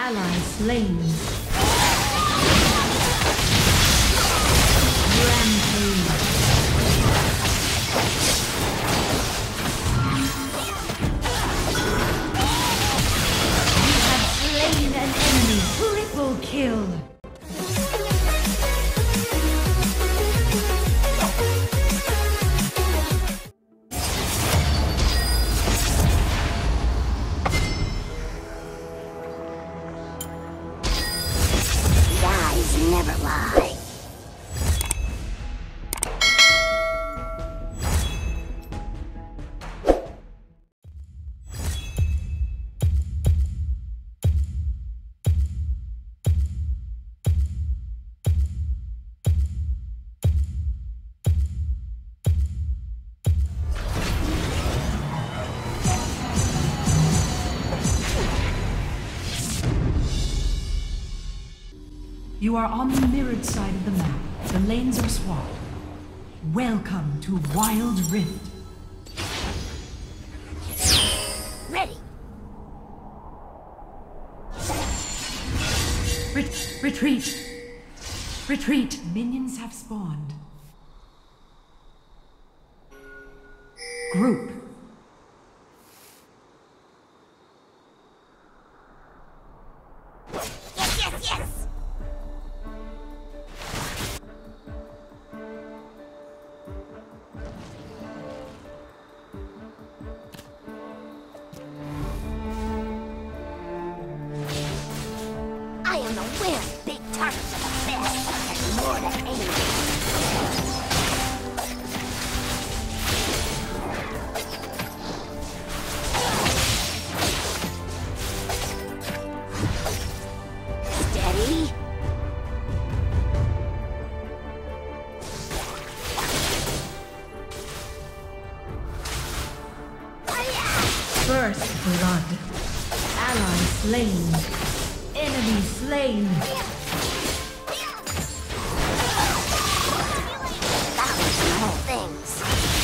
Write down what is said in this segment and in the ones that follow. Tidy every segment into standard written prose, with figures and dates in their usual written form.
Ally slain. Rampage. You have slain an enemy. Triple kill. Never lie. You are on the mirrored side of the map. The lanes are swapped. Welcome to Wild Rift. Ready. Retreat! Retreat! Minions have spawned. Group. Yes! I am aware big targets are the best. There's more than anything. Steady. First blood. Ally slain. Enemy slain. That was small things.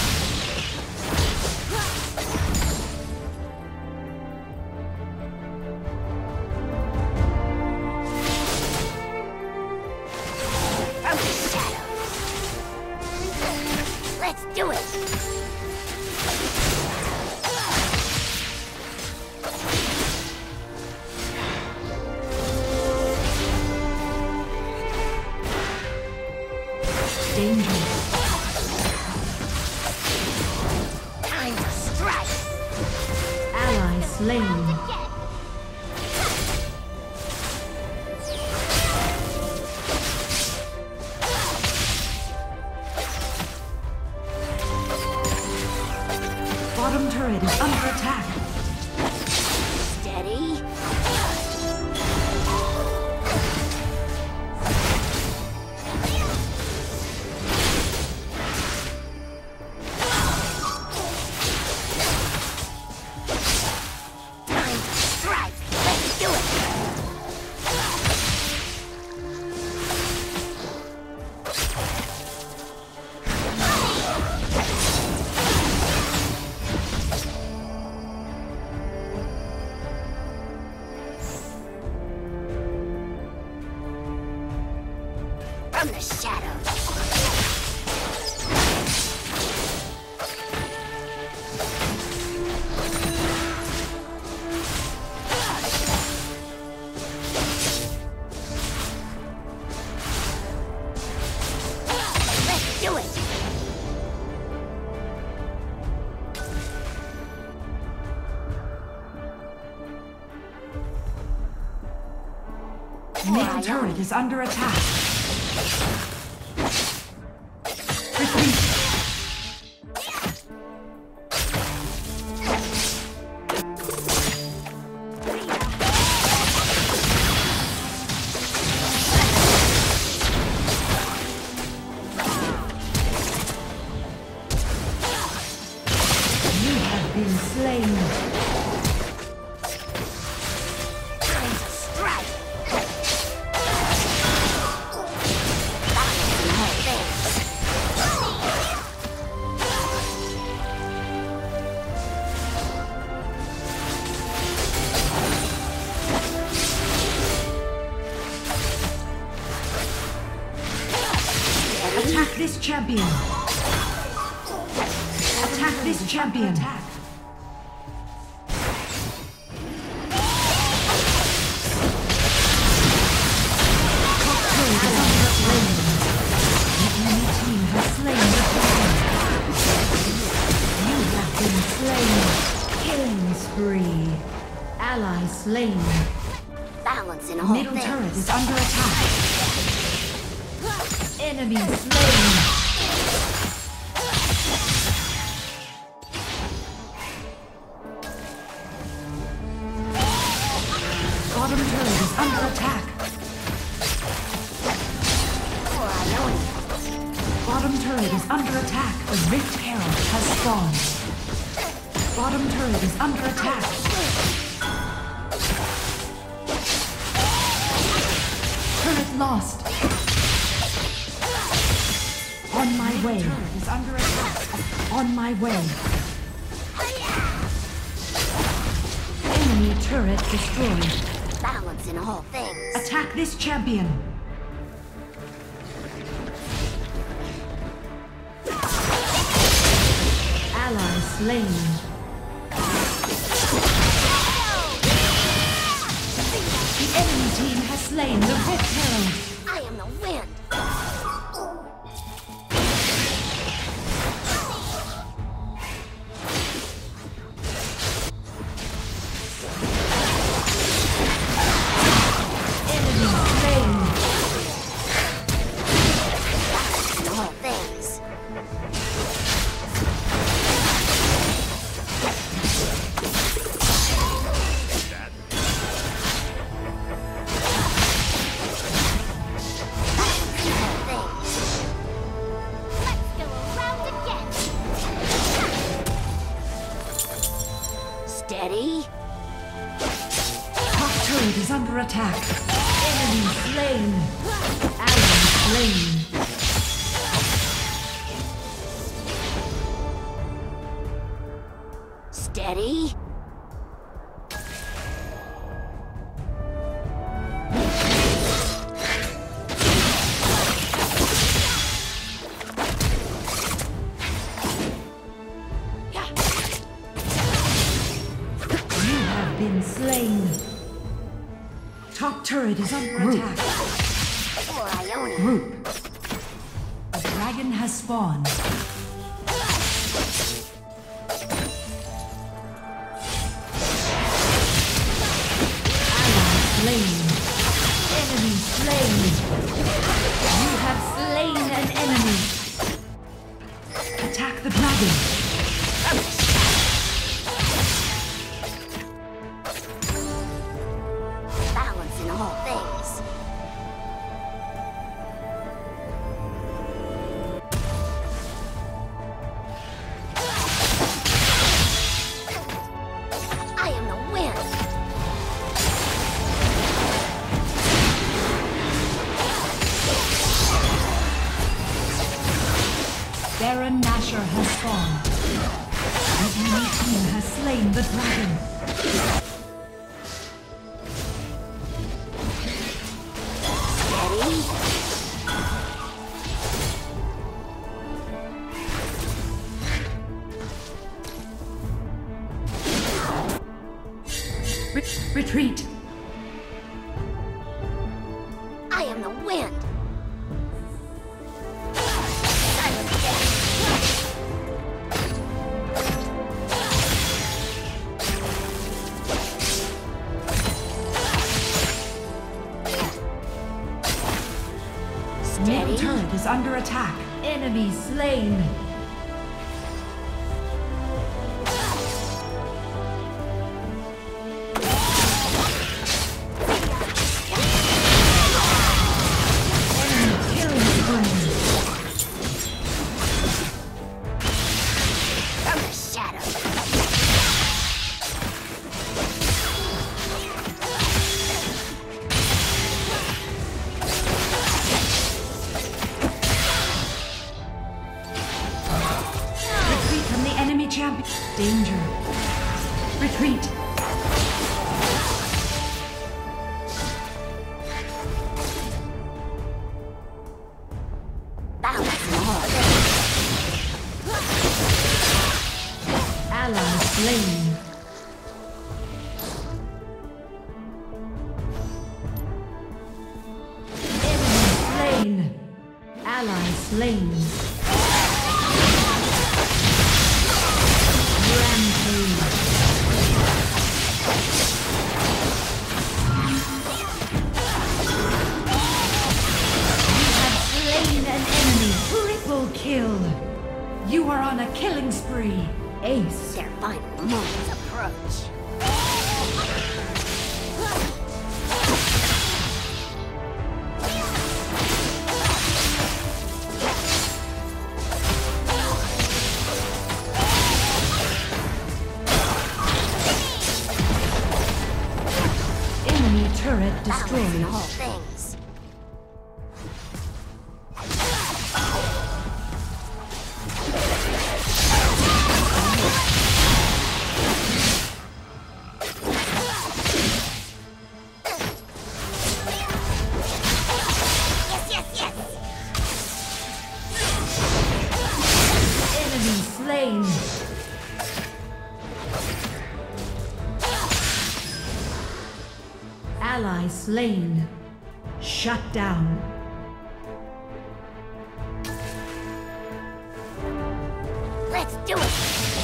From the shadows. Let's do it. Time to strike. Ally slain. Bottom turret is under attack. Steady. Time to strike. Let's do it. From the shadows. Let's do it. Middle turret is under attack. Retreat. You have been slain. Time to strike. That this champion. Attack this champion. Attack. Spree. Ally slain. Balance in all Middle things. turret is under attack. Enemy slain. Bottom turret is under attack. Bottom turret is under attack. The Rift Herald has spawned. Bottom turret is under attack. Turret lost. On my way. Turret is under attack. On my way. Enemy turret destroyed. Balance in all things. Attack this champion. Ally slain. The enemy team has slain the Rift Herald. I am the wind. Enemy slain. All things. Steady. Top turret is under attack. Enemy slain. Ally slain. Steady. Been slain. Top turret is under attack. Or Iona. Group. A dragon has spawned. Ally slain. Enemy slain. You have slain an enemy. Attack the dragon. Balance in all things. I am the wind. Baron Nashor has spawned. The enemy team has slain the dragon. Retreat! I am the wind. Mid turret is under attack. Enemy slain. Champion. Danger. Retreat. Balance in all slain. Rampage. Slain an enemy. Triple kill. You are on a killing spree. Ace. Their final moments approach. Enemy turret destroyed. All things. Slain. Ally slain. Shut down. Let's do it.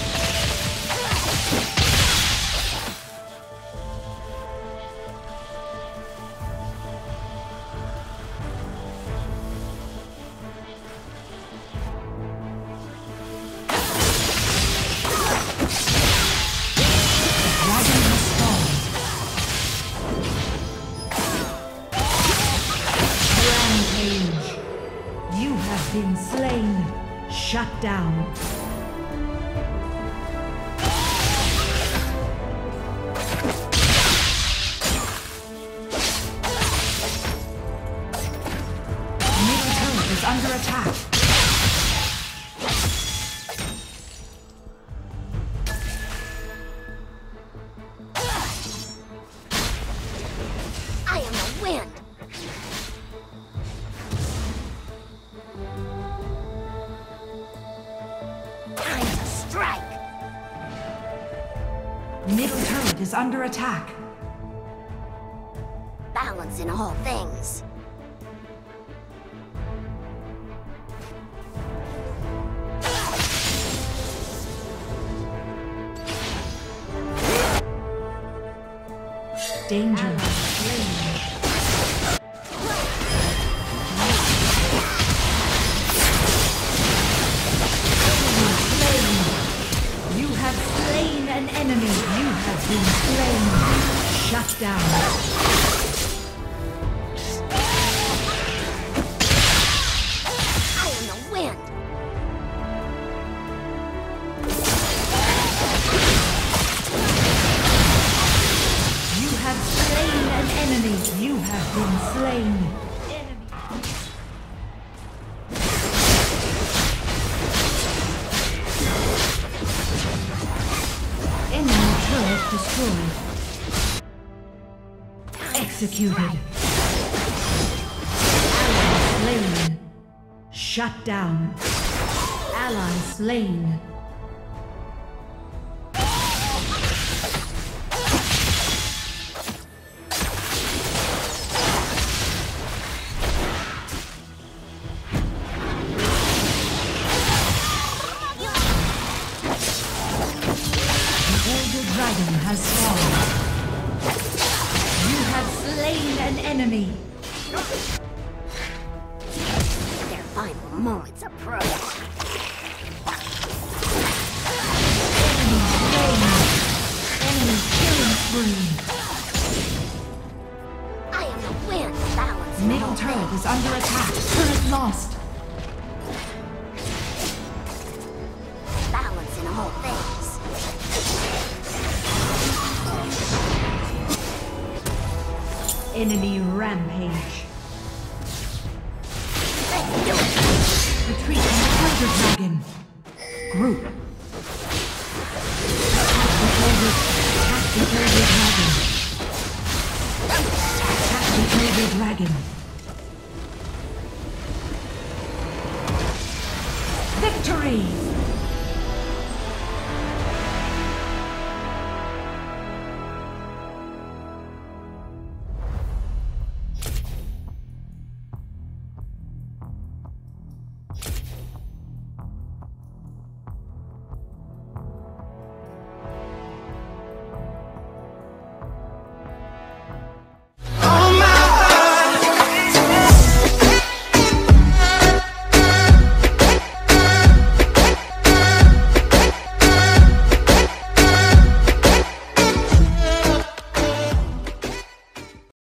Been slain. Shut down. Middle turret is under attack. I am the wind. Middle turret is under attack. Balance in all things. Danger. You have slain an enemy. You have been slain. Shut down. I am the wind. You have slain an enemy. You have been slain. Enemy turret destroyed. Executed. Ally slain. Shut down. Ally slain. Dragon has fallen. You have slain an enemy. Their final moments approach. Enemy killing spree. I am the wind. Balance. Middle turret is under attack. Turret lost. Balance in all things. Enemy rampage. Let's do it. Retreat from the Elder Dragon. Group. Attack the Elder Dragon. Attack the Elder Dragon.